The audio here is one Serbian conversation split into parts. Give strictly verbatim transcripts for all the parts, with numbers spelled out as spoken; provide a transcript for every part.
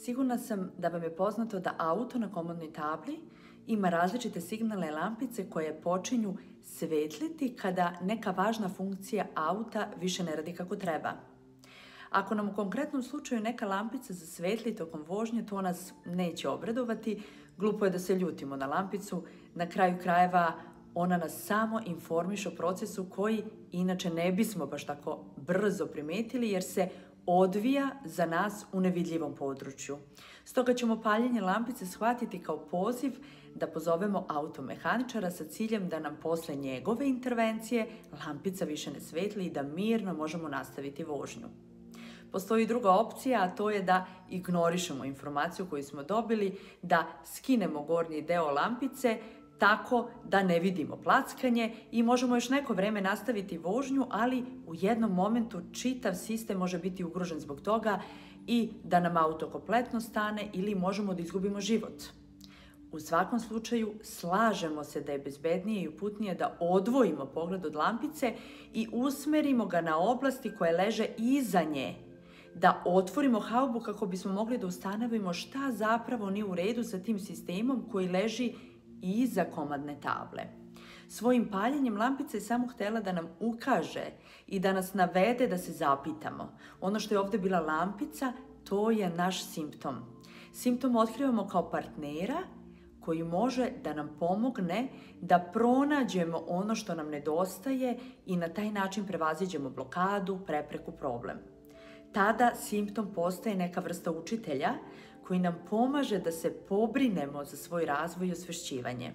Sigurna sam da vam je poznato da auto na komandnoj tabli ima različite signalne lampice koje počinju svetliti kada neka važna funkcija auta više ne radi kako treba. Ako nam u konkretnom slučaju neka lampica zasvetli tokom vožnje, to nas neće obradovati, glupo je da se ljutimo na lampicu, na kraju krajeva ona nas samo informiše o procesu koji inače ne bismo baš tako brzo primetili jer se odvija za nas u nevidljivom području. Stoga ćemo paljenje lampice shvatiti kao poziv da pozovemo automehaničara sa ciljem da nam posle njegove intervencije lampica više ne svetli i da mirno možemo nastaviti vožnju. Postoji druga opcija, a to je da ignorišemo informaciju koju smo dobili, da skinemo gornji deo lampice tako da ne vidimo plackanje i možemo još neko vreme nastaviti vožnju, ali u jednom momentu čitav sistem može biti ugrožen zbog toga i da nam auto kompletno stane ili možemo da izgubimo život. U svakom slučaju slažemo se da je bezbednije i uputnije da odvojimo pogled od lampice i usmerimo ga na oblasti koje leže iza nje, da otvorimo haubu kako bismo mogli da ustanovimo šta zapravo nije u redu sa tim sistemom koji leži iza komandne table. Svojim paljenjem lampice je samo htjela da nam ukaže i da nas navede da se zapitamo. Ono što je ovdje bila lampica, to je naš simptom. Simptom otkrivamo kao partnera koji može da nam pomogne da pronađemo ono što nam nedostaje i na taj način prevaziđemo blokadu, prepreku, problem. Tada simptom postaje neka vrsta učitelja koji nam pomaže da se pobrinemo za svoj razvoj i osvešćivanje.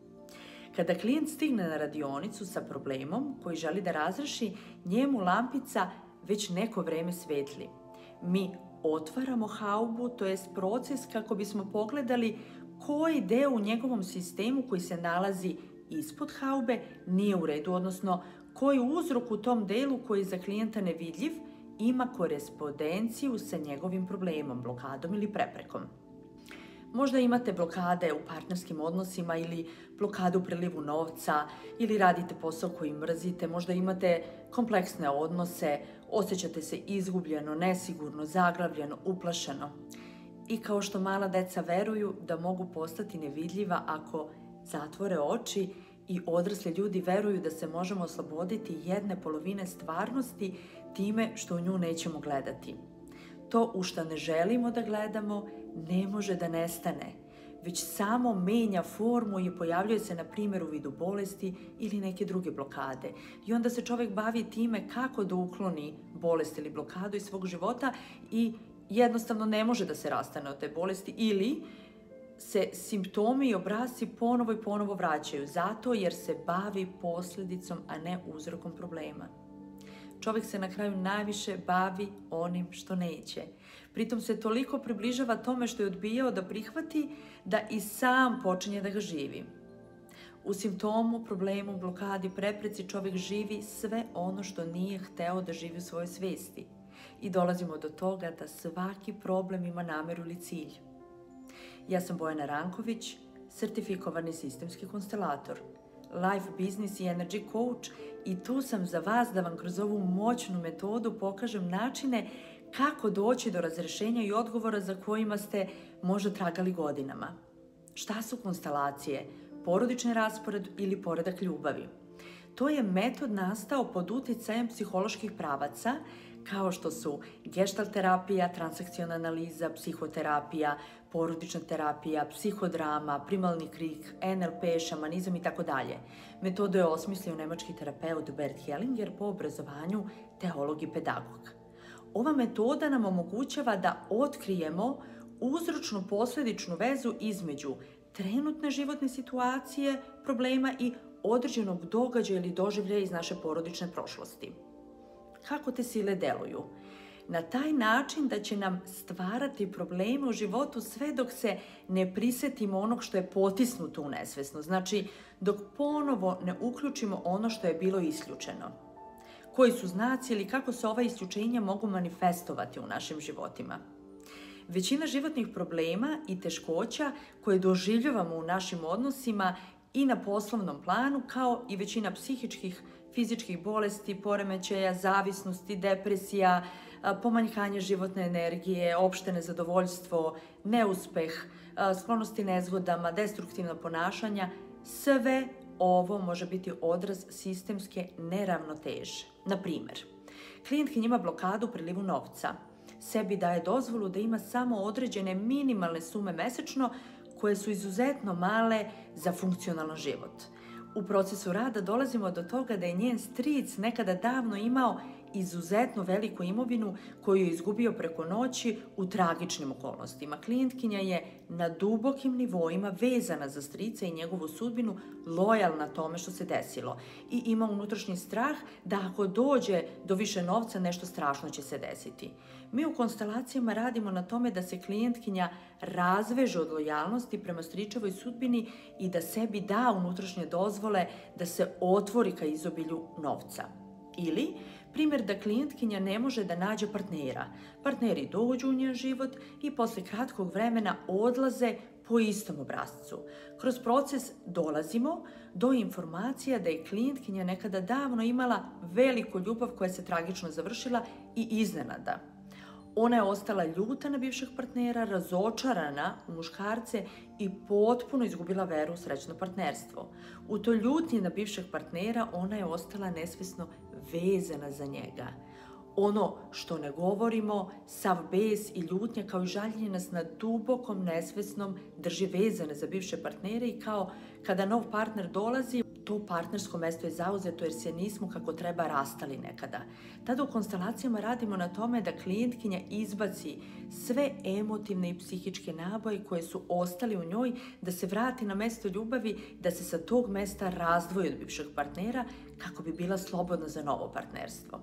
Kada klijent stigne na radionicu sa problemom koji želi da razreši, njemu lampica već neko vreme svetli. Mi otvaramo haubu, to jest proces kako bismo pogledali koji deo u njegovom sistemu koji se nalazi ispod haube nije u redu, odnosno koji uzrok u tom delu koji je za klijenta nevidljiv ima korespondenciju sa njegovim problemom, blokadom ili preprekom. Možda imate blokade u partnerskim odnosima ili blokadu u prilivu novca ili radite posao koji mrzite, možda imate kompleksne odnose, osjećate se izgubljeno, nesigurno, zaglavljeno, uplašeno. I kao što mala deca veruju da mogu postati nevidljiva ako zatvore oči, i odrasli ljudi veruju da se možemo osloboditi jedne polovine stvarnosti time što u nju nećemo gledati. To u što ne želimo da gledamo ne može da nestane, već samo menja formu i pojavljuje se na primjer u vidu bolesti ili neke druge blokade. I onda se čovjek bavi time kako da ukloni bolest ili blokadu iz svog života i jednostavno ne može da se rastane od te bolesti ili se simptomi i obrasci ponovo i ponovo vraćaju, zato jer se bavi posljedicom, a ne uzrokom problema. Čovjek se na kraju najviše bavi onim što neće. Pritom se toliko približava tome što je odbijao da prihvati, da i sam počinje da ga živi. U simptomu, problemu, blokadi, prepreci čovjek živi sve ono što nije hteo da živi u svojoj svesti. I dolazimo do toga da svaki problem ima nameru ili cilj. Ja sam Bojana Ranković, sertifikovani sistemski konstelator, life business i energy coach i tu sam za vas da vam kroz ovu moćnu metodu pokažem načine kako doći do razrešenja i odgovora za kojima ste možda tragali godinama. Šta su konstelacije? Porodični raspored ili poredak ljubavi? To je metod nastao pod uticajem psiholoških pravaca kao što su gestalt terapija, transakciona analiza, psihoterapija, porodična terapija, psihodrama, primalni krik, en el pe, šamanizam i tako dalje. Metodu je osmislio nemački terapeut Bert Hellinger, po obrazovanju teolog i pedagog. Ova metoda nam omogućava da otkrijemo uzročno posledičnu vezu između trenutne životne situacije, problema i određenog događaja ili doživljaja iz naše porodične prošlosti. Kako te sile deluju? Na taj način da će nam stvarati probleme u životu sve dok se ne prisetimo onog što je potisnuto u nesvesno. Znači, dok ponovo ne uključimo ono što je bilo isključeno. Koji su znaci ili kako se ova isključenja mogu manifestovati u našim životima? Većina životnih problema i teškoća koje doživljavamo u našim odnosima i na poslovnom planu, kao i većina psihičkih, fizičkih bolesti, poremećaja, zavisnosti, depresija, pomanjkanje životne energije, opšte nezadovoljstvo, neuspeh, sklonosti nezgodama, destruktivna ponašanja, sve ovo može biti odraz sistemske neravnoteže. Na primjer, klijentkinja ima blokadu u prilivu novca, sebi daje dozvolu da ima samo određene minimalne sume mesečno koje su izuzetno male za funkcionalan život. U procesu rada dolazimo do toga da je njen stric nekada davno imao izuzetno veliku imovinu koju je izgubio preko noći u tragičnim okolnostima. Klijentkinja je na dubokim nivoima vezana za strica i njegovu sudbinu, lojalna tome što se desilo i ima unutrašnji strah da ako dođe do više novca nešto strašno će se desiti. Mi u konstelacijama radimo na tome da se klijentkinja razveže od lojalnosti prema stričevoj sudbini i da sebi da unutrašnje dozvole da se otvori ka izobilju novca. Ili primjer da klijentkinja ne može da nađe partnera. Partneri dođu u njen život i posle kratkog vremena odlaze po istom obrascu. Kroz proces dolazimo do informacija da je klijentkinja nekada davno imala veliku ljubav koja se tragično završila i iznenada. Ona je ostala ljuta na bivšeg partnera, razočarana u muškarce i potpuno izgubila veru u srećno partnerstvo. U toj ljutnji na bivšeg partnera ona je ostala nesvesno vezana za njega. Ono što ne govorimo, sav bes i ljutnja kao i žaljenje nas na dubokom nesvesnom drži vezane za bivše partnere i kao kada nov partner dolazi, to partnersko mesto je zauzeto jer se nismo kako treba rastali nekada. Tada u konstelacijama radimo na tome da klijentkinja izbaci sve emotivne i psihičke naboje koje su ostali u njoj, da se vrati na mesto ljubavi, da se sa tog mesta razdvoji od bivšeg partnera kako bi bila slobodna za novo partnerstvo.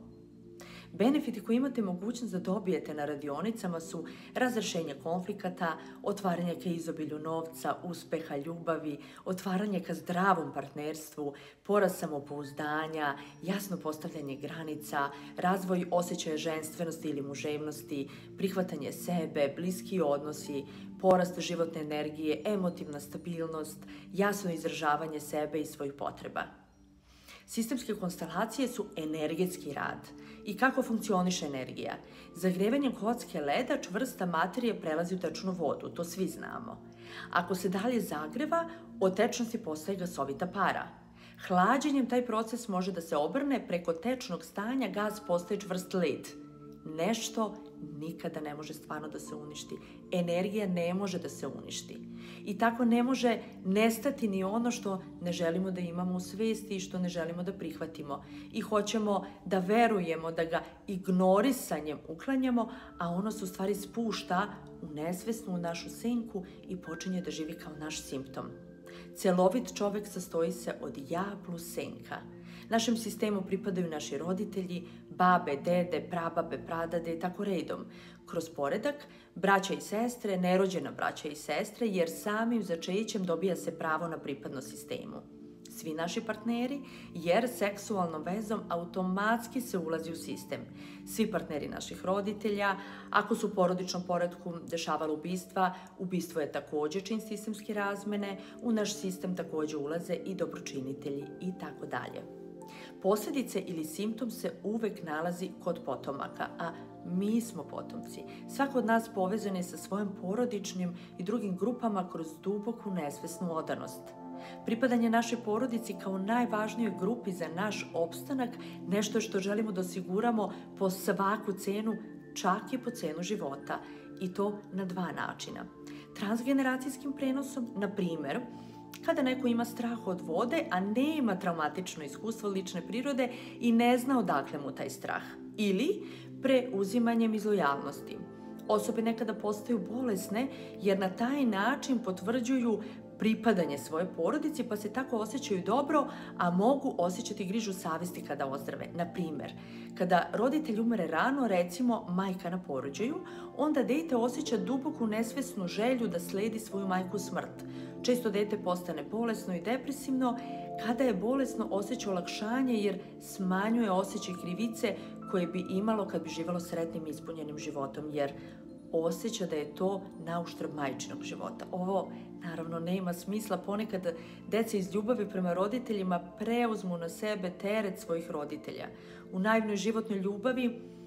Benefiti koje imate mogućnost da dobijete na radionicama su razrešenje konflikata, otvaranje ka izobilju novca, uspeha, ljubavi, otvaranje ka zdravom partnerstvu, porast samopouzdanja, jasno postavljanje granica, razvoj osjećaja ženstvenosti ili muževnosti, prihvatanje sebe, bliski odnosi, porast životne energije, emotivna stabilnost, jasno izražavanje sebe i svojih potreba. Sistemske konstelacije su energetski rad. I kako funkcioniše energija? Zagrevanjem kocke leda čvrsta materija prelazi u tečnu vodu, to svi znamo. Ako se dalje zagreva, od tečnosti postaje gasovita para. Hlađenjem taj proces može da se obrne, preko tečnog stanja gas postaje čvrst led. Nešto nikada ne može stvarno da se uništi. Energija ne može da se uništi. I tako ne može nestati ni ono što ne želimo da imamo u svesti i što ne želimo da prihvatimo. I hoćemo da verujemo, da ga ignorisanjem uklanjamo, a ono se u stvari spušta u nesvesnu, u našu senku i počinje da živi kao naš simptom. Celovit čovek sastoji se od ja plus senka. Našem sistemu pripadaju naši roditelji, babe, dede, prababe, pradade i tako redom. Kroz poredak, braća i sestre, nerođena braća i sestre, jer samim začećem dobija se pravo na pripadnost sistemu. Svi naši partneri, jer seksualnom vezom automatski se ulazi u sistem. Svi partneri naših roditelja, ako su u porodičnom poretku dešavala ubistva, ubistvo je također čin sistemske razmene, u naš sistem također ulaze i dobročinitelji i tako dalje. Posljedice ili simptom se uvek nalazi kod potomaka, a mi smo potomci. Svako od nas povezan je sa svojim porodičnim i drugim grupama kroz duboku nesvesnu odanost. Pripadanje našoj porodici kao najvažnijoj grupi za naš opstanak nešto što želimo da osiguramo po svaku cenu, čak i po cenu života. I to na dva načina. Transgeneracijskim prenosom, na primjer, kada neko ima strah od vode, a nema traumatično iskustvo lične prirode i ne zna odakle mu taj strah. Ili preuzimanjem iz lojalnosti. Osobe nekada postaju bolesne jer na taj način potvrđuju pripadanje svoje porodici pa se tako osjećaju dobro, a mogu osjećati grižu savjesti kada ozdrave. Na primjer, kada roditelj umre rano, recimo majka na porođaju, onda dete osjeća duboku nesvesnu želju da sledi svoju majku smrt. Često dete postane bolesno i depresivno. Kada je bolesno, osjeća olakšanje jer smanjuje osjećaj krivice koje bi imalo kad bi živjelo sretnim i ispunjenim životom, jer osjeća da je to nauštrb majčinog života. Ovo naravno nema smisla, ponekad deca iz ljubavi prema roditeljima preuzmu na sebe teret svojih roditelja. U naivnoj životnoj ljubavi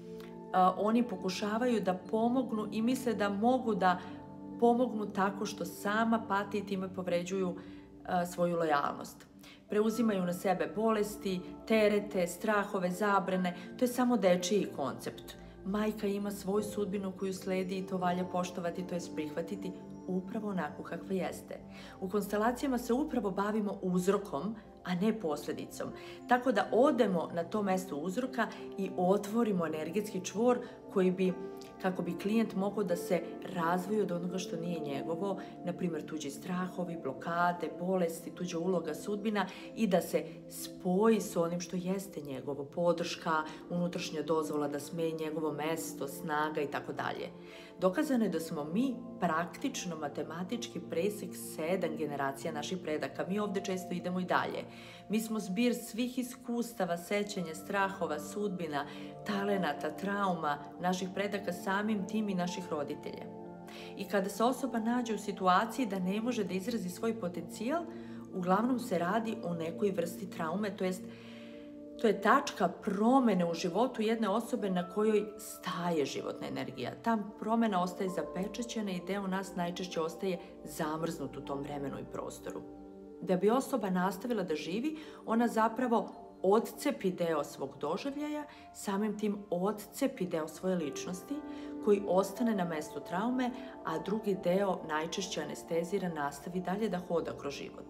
oni pokušavaju da pomognu i misle da mogu da pomognu tako što sama pati i time povređuju svoju lojalnost. Preuzimaju na sebe bolesti, terete, strahove, zabrane. To je samo dečiji koncept. Majka ima svoju sudbinu koju sledi i to valja poštovati, to je prihvatiti upravo onako kakva jeste. U konstelacijama se upravo bavimo uzrokom, a ne posljedicom. Tako da odemo na to mesto uzroka i otvorimo energetski čvor koji bi, kako bi klijent mogao da se razvije od onoga što nije njegovo, na primjer tuđi strahovi, blokade, bolesti, tuđa uloga, sudbina i da se spoji s onim što jeste njegovo, podrška, unutrašnja dozvola da sme njegovo mesto, snaga i tako dalje. Dokazano je da smo mi praktično matematički presek sedam generacija naših predaka. Mi ovdje često idemo i dalje. Mi smo zbir svih iskustava, sećanja, strahova, sudbina, talenata, trauma naših predaka, samim tim i naših roditelja. I kada se osoba nađe u situaciji da ne može da izrazi svoj potencijal, uglavnom se radi o nekoj vrsti traume, to jest to je tačka promene u životu jedne osobe na kojoj staje životna energija. Ta promena ostaje zapečaćena i deo nas najčešće ostaje zamrznut u tom vremenu i prostoru. Da bi osoba nastavila da živi, ona zapravo odcepi deo svog doživljaja, samim tim odcepi deo svoje ličnosti koji ostane na mestu traume, a drugi deo najčešće anestezira, nastavi dalje da hoda kroz život.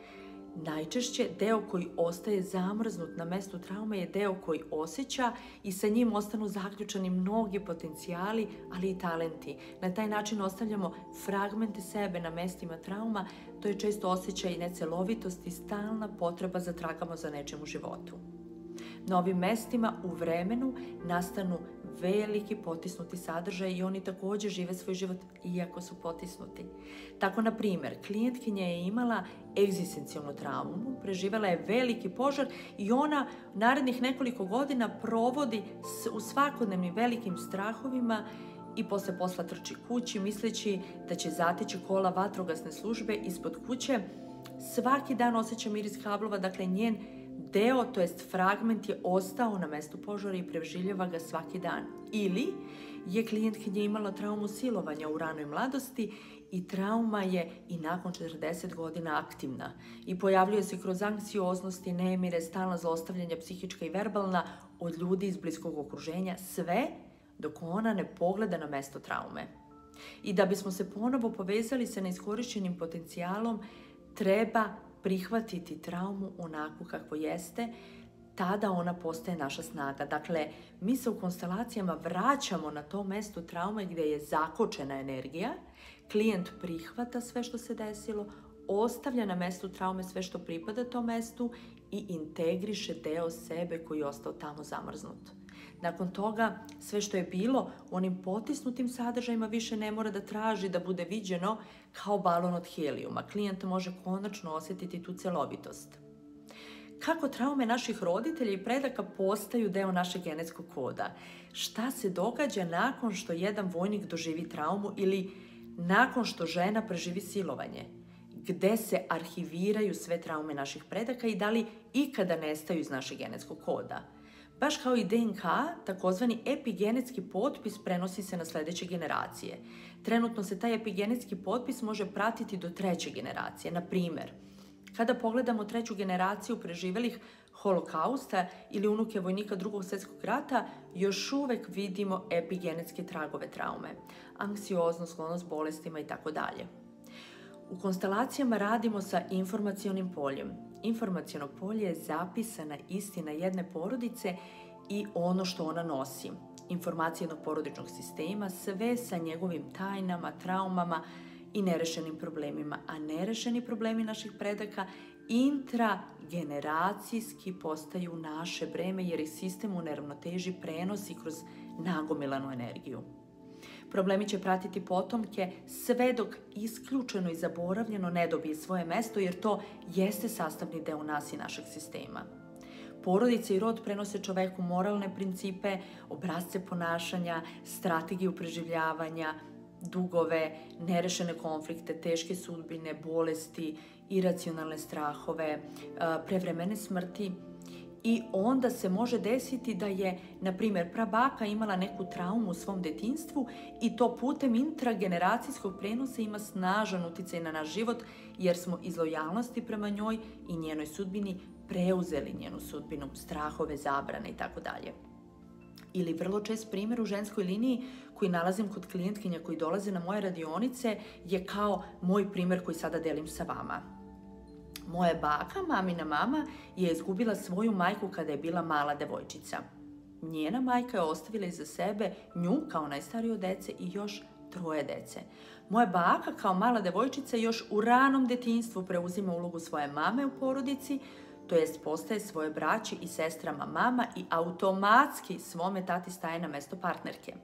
Najčešće deo koji ostaje zamrznut na mestu traume je deo koji osjeća i sa njim ostanu zaključani mnogi potencijali, ali i talenti. Na taj način ostavljamo fragmente sebe na mestima trauma, to je često osjećaj necelovitosti i stalna potreba za tragamo za nečim u životu. Na ovim mestima u vremenu nastanu veliki potisnuti sadržaj i oni također žive svoj život iako su potisnuti. Tako, na primjer, klijentkinja je imala egzistencijalnu traumu, preživjela je veliki požar i ona narednih nekoliko godina provodi u svakodnevnim velikim strahovima i posle posla trči kući misleći da će zateći kola vatrogasne službe ispod kuće. Svaki dan osjeća miris kablova, dakle njen deo, to jest fragment, je ostao na mestu požara i preživljava ga svaki dan. Ili je klijentkinja imala traumu silovanja u ranoj mladosti i trauma je i nakon četrdeset godina aktivna i pojavljuje se kroz anksioznosti, nemire, stalna zlostavljanja, psihička i verbalna od ljudi iz bliskog okruženja, sve dok ona ne pogleda na mesto traume. I da bismo se ponovo povezali sa neiskorišćenim potencijalom, treba prihvatiti traumu onako kako jeste, tada ona postaje naša snaga. Dakle, mi se u konstelacijama vraćamo na to mesto traume gdje je zakočena energija, klijent prihvata sve što se desilo, ostavlja na mestu traume sve što pripada tom mestu i integriše deo sebe koji je ostao tamo zamrznut. Nakon toga, sve što je bilo u onim potisnutim sadržajima više ne mora da traži da bude viđeno kao balon od helijuma. Klijent može konačno osjetiti tu celovitost. Kako traume naših roditelja i predaka postaju deo našeg genetskog koda? Šta se događa nakon što jedan vojnik doživi traumu ili nakon što žena preživi silovanje? Gde se arhiviraju sve traume naših predaka i da li ikada nestaju iz našeg genetskog koda? Baš kao i D N K, takozvani epigenetski potpis prenosi se na sljedeće generacije. Trenutno se taj epigenetski potpis može pratiti do treće generacije. Na primjer, kada pogledamo treću generaciju preživjelih holokausta ili unuke vojnika drugog svjetskog rata, još uvek vidimo epigenetske tragove traume, anksioznost, sklonost bolestima i tako dalje. U konstelacijama radimo sa informacionim poljem. Informaciono polje je zapisana istina jedne porodice i ono što ona nosi. Informacije jednog porodičnog sistema, sve sa njegovim tajnama, traumama i nerešenim problemima. A nerešeni problemi naših predaka intrageneracijski postaju naše breme jer ih sistem u neravnoteži prenosi kroz nagomilanu energiju. Problemi će pratiti potomke sve dok isključeno i zaboravljeno ne dobije svoje mesto, jer to jeste sastavni deo nas i našeg sistema. Porodice i rod prenose čoveku moralne principe, obrasce ponašanja, strategiju preživljavanja, dugove, nerešene konflikte, teške sudbine, bolesti, iracionalne strahove, prevremene smrti i onda se može desiti da je, na primjer, prabaka imala neku traumu u svom detinjstvu i to putem intrageneracijskog prenosa ima snažan utjecaj na naš život jer smo iz lojalnosti prema njoj i njenoj sudbini preuzeli njenu sudbinu, strahove, zabrane i tako dalje. Ili vrlo čest primjer u ženskoj liniji koji nalazim kod klijentkinja koji dolaze na moje radionice je kao moj primjer koji sada delim sa vama. Moja baka, mamina mama, je izgubila svoju majku kada je bila mala devojčica. Njena majka je ostavila iza sebe nju kao najstariju od dece i još troje dece. Moja baka kao mala devojčica još u ranom detinjstvu preuzima ulogu svoje mame u porodici, to jest postaje svoje braći i sestrama mama i automatski svome tati staje na mesto partnerke.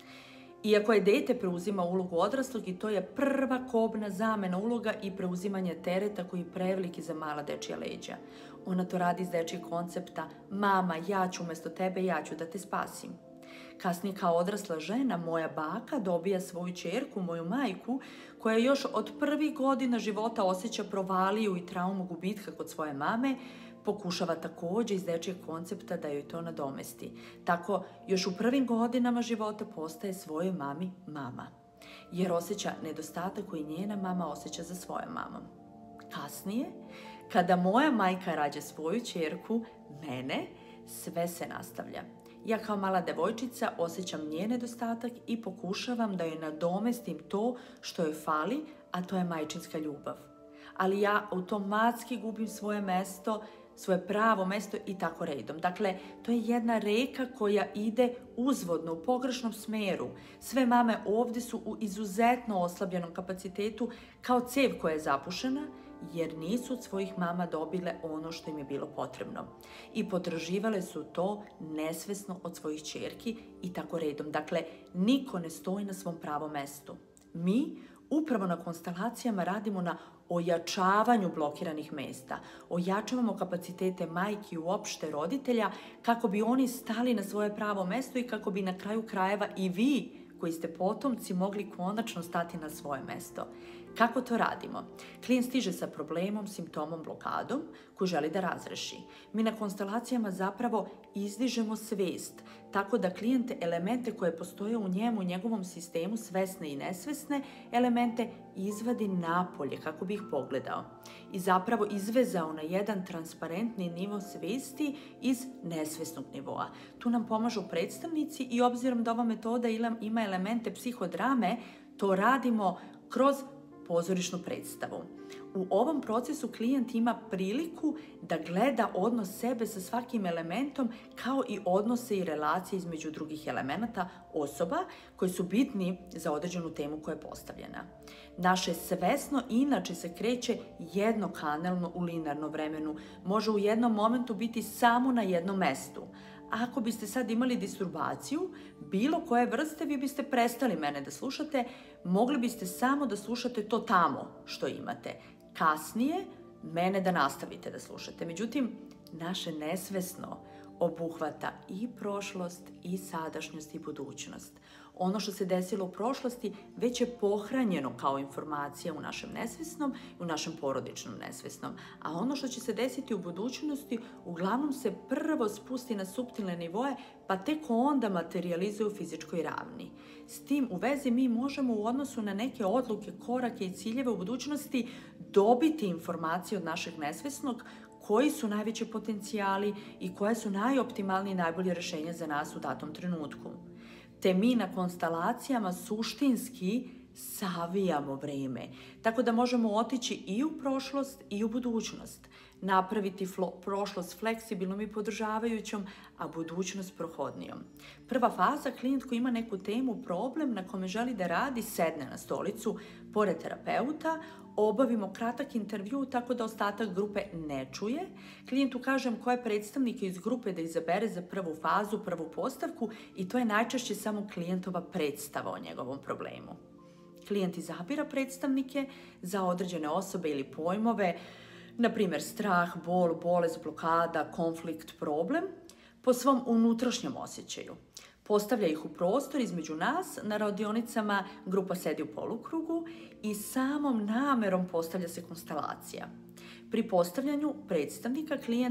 Iako je dete preuzima ulogu odraslog i to je prva kobna zamena uloga i preuzimanje tereta koji je preveliki za mala dečija leđa. Ona to radi iz dečijeg koncepta mama, ja ću umjesto tebe, ja ću da te spasim. Kasnije kao odrasla žena, moja baka dobija svoju ćerku, moju majku, koja još od prvih godina života osjeća provaliju i traumu gubitka kod svoje mame, pokušava također iz dečijeg koncepta da joj to nadomesti. Tako još u prvim godinama života postaje svojoj mami mama, jer osjeća nedostatak koji njena mama osjeća za svojom mamom. Kasnije, kada moja majka rađa svoju ćerku, mene, sve se nastavlja. Ja kao mala devojčica osjećam njen nedostatak i pokušavam da joj nadomestim to što joj fali, a to je majčinska ljubav. Ali ja automatski gubim svoje mesto, svoje pravo mesto i tako redom. Dakle, to je jedna reka koja ide uzvodno, u pogrešnom smeru. Sve mame ovdje su u izuzetno oslabljenom kapacitetu kao cev koja je zapušena, jer nisu od svojih mama dobile ono što im je bilo potrebno. I potraživale su to nesvesno od svojih ćerki i tako redom. Dakle, niko ne stoji na svom pravom mestu. Mi upravo na konstelacijama radimo na ojačavanju blokiranih mesta. Ojačavamo kapacitete majki i uopšte roditelja kako bi oni stali na svoje pravo mesto i kako bi na kraju krajeva i vi koji ste potomci mogli konačno stati na svoje mesto. Kako to radimo? Klijent stiže sa problemom, simptomom, blokadom koju želi da razreši. Mi na konstelacijama zapravo izdižemo svest, tako da klijent elemente koje postoje u njemu, u njegovom sistemu, svesne i nesvesne elemente, izvadi napolje kako bi ih pogledao. I zapravo izvezao na jedan transparentni nivo svesti iz nesvesnog nivoa. Tu nam pomažu predstavnici i obzirom da ova metoda ima elemente psihodrame, to radimo kroz pozorišnu predstavu. U ovom procesu klijent ima priliku da gleda odnos sebe sa svakim elementom kao i odnose i relacije između drugih elemenata osoba koji su bitni za određenu temu koja je postavljena. Naše svesno inače se kreće jednokanalno u linearnom vremenu. Može u jednom momentu biti samo na jednom mestu. Ako biste sad imali disturbaciju, bilo koje vrste, vi biste prestali mene da slušate, mogli biste samo da slušate to tamo što imate. Kasnije, mene da nastavite da slušate. Međutim, naše nesvesno obuhvata i prošlost, i sadašnjost, i budućnost. Ono što se desilo u prošlosti već je pohranjeno kao informacija u našem nesvesnom i u našem porodičnom nesvesnom. A ono što će se desiti u budućnosti uglavnom se prvo spusti na suptilne nivoe, pa tek onda materializuje u fizičkoj ravni. S tim u vezi mi možemo u odnosu na neke odluke, korake i ciljeve u budućnosti dobiti informacije od našeg nesvesnog koji su najveći potencijali i koje su najoptimalnije i najbolje rješenje za nas u datom trenutku. Te mi na konstelacijama suštinski savijamo vrijeme, tako da možemo otići i u prošlost i u budućnost, napraviti flo, prošlost fleksibilnom i podržavajućom, a budućnost prohodnijom. Prva faza, klijent koji ima neku temu, problem na kome želi da radi, sedne na stolicu pored terapeuta, obavimo kratak intervju tako da ostatak grupe ne čuje. Klijentu kažem koje predstavnike iz grupe da izabere za prvu fazu, prvu postavku i to je najčešće samo klijentova predstava o njegovom problemu. Klijent izabira predstavnike za određene osobe ili pojmove, na primjer strah, bol, bolest, blokada, konflikt, problem, po svom unutrašnjem osjećaju. Postavlja ih u prostor između nas, na radionicama grupa sedi u polukrugu i samom namerom postavlja se konstelacija. Pri postavljanju predstavnika klijent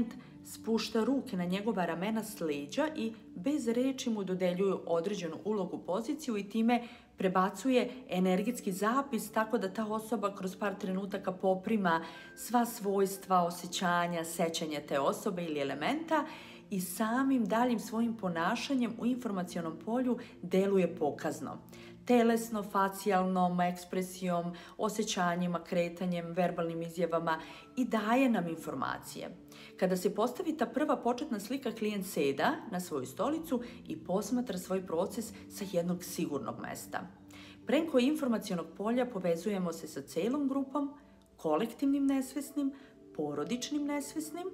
spušta ruke na njegova ramena s leđa i bez reči mu dodeljuju određenu ulogu, poziciju i time prebacuje energetski zapis tako da ta osoba kroz par trenutaka poprima sva svojstva, osjećanja, sećanja te osobe ili elementa i samim daljim svojim ponašanjem u informacionom polju deluje pokazno. Telesno, facijalnom ekspresijom, osjećanjima, kretanjem, verbalnim izjavama i daje nam informacije. Kada se postavi ta prva početna slika, klijent seda na svoju stolicu i posmatra svoj proces sa jednog sigurnog mesta. Preko informacionog polja povezujemo se sa celom grupom, kolektivnim nesvesnim, porodičnim nesvesnim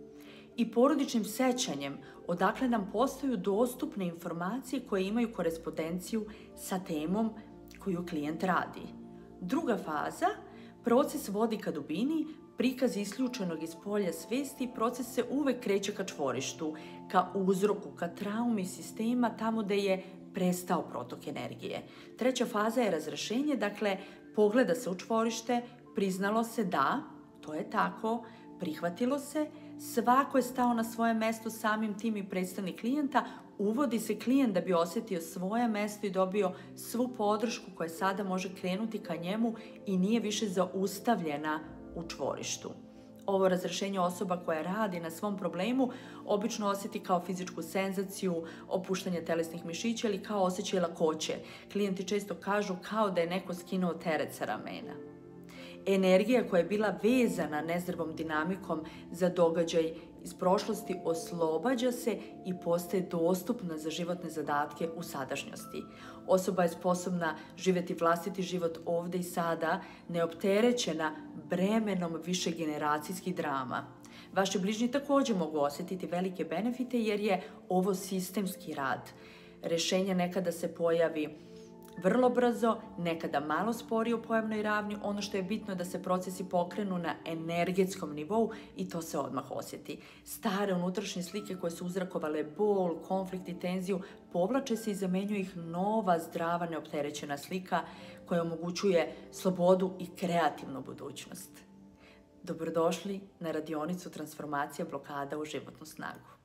i porodičnim sećanjem, odakle nam postaju dostupne informacije koje imaju korespondenciju sa temom koju klijent radi. Druga faza, proces vodi ka dubini, prikaz isključenog iz polja svesti, proces se uvek kreće ka čvorištu, ka uzroku, ka traumi sistema, tamo gde je prestao protok energije. Treća faza je razrešenje, dakle, pogleda se u čvorište, priznalo se da, to je tako, prihvatilo se, svako je stao na svoje mesto, samim tim i predstavnik klijenta, uvodi se klijent da bi osjetio svoje mesto i dobio svu podršku koja sada može krenuti ka njemu i nije više zaustavljena u čvorištu. Ovo razrešenje osoba koja radi na svom problemu obično osjeti kao fizičku senzaciju, opuštanje telesnih mišića ili kao osjećaj lakoće. Klijenti često kažu kao da je neko skinuo teret sa ramena. Energija koja je bila vezana nezdravom dinamikom za događaj iz prošlosti oslobađa se i postaje dostupna za životne zadatke u sadašnjosti. Osoba je sposobna živjeti vlastiti život ovde i sada, neopterećena bremenom višegeneracijskih drama. Vaši bližnji također mogu osjetiti velike benefite jer je ovo sistemski rad. Rešenje nekada se pojavi vrlo brzo, nekada malo sporije u pojavnoj ravni. Ono što je bitno je da se procesi pokrenu na energetskom nivou i to se odmah osjeti. Stare unutrašnje slike koje su uzrakovale bol, konflikt i tenziju povlače se i zamenjuje ih nova, zdrava, neopterećena slika koja omogućuje slobodu i kreativnu budućnost. Dobrodošli na radionicu Transformacija blokada u životnu snagu.